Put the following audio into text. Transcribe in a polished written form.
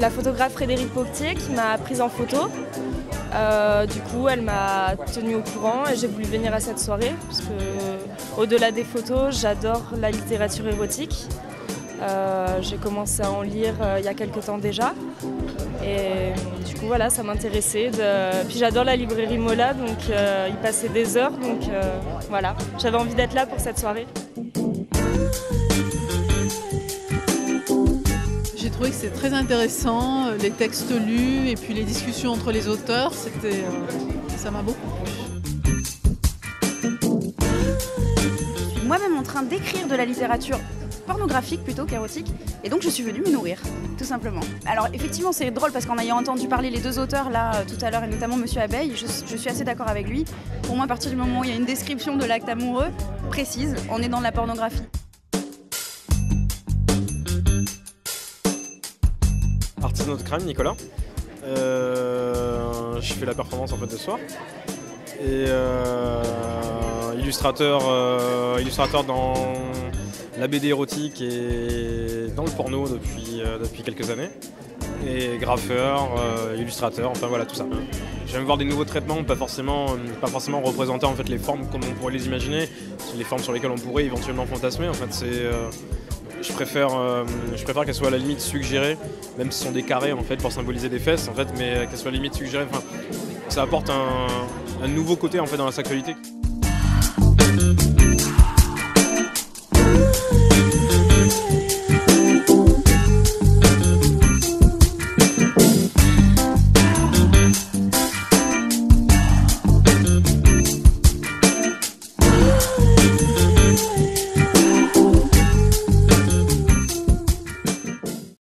la photographe Frédéric Poctier qui m'a prise en photo. Du coup, elle m'a tenue au courant et j'ai voulu venir à cette soirée parce que, au-delà des photos, j'adore la littérature érotique. J'ai commencé à en lire il y a quelques temps déjà. Et du coup, voilà, ça m'intéressait. Puis j'adore la librairie Mola, donc y passer des heures. Donc voilà, j'avais envie d'être là pour cette soirée. J'ai trouvé que c'était très intéressant, les textes lus et puis les discussions entre les auteurs, ça m'a beaucoup plu. Je suis moi-même en train d'écrire de la littérature pornographique plutôt qu'érotique, et donc je suis venue me nourrir, tout simplement. Alors effectivement c'est drôle parce qu'en ayant entendu parler les deux auteurs là tout à l'heure, et notamment Monsieur Abeille, je suis assez d'accord avec lui. Pour moi, à partir du moment où il y a une description de l'acte amoureux précise, on est dans de la pornographie. Artisanat de crime, Nicolas. Je fais la performance en fait ce soir. Et illustrateur dans la BD érotique et dans le porno depuis quelques années. Et graffeur, illustrateur, enfin voilà tout ça. J'aime voir des nouveaux traitements, pas forcément représenter en fait les formes comme on pourrait les imaginer, les formes sur lesquelles on pourrait éventuellement fantasmer. En fait, je préfère qu'elles soient à la limite suggérées, même si ce sont des carrés en fait pour symboliser des fesses en fait, mais qu'elles soient à la limite suggérées. Enfin, ça apporte un nouveau côté en fait dans la sexualité.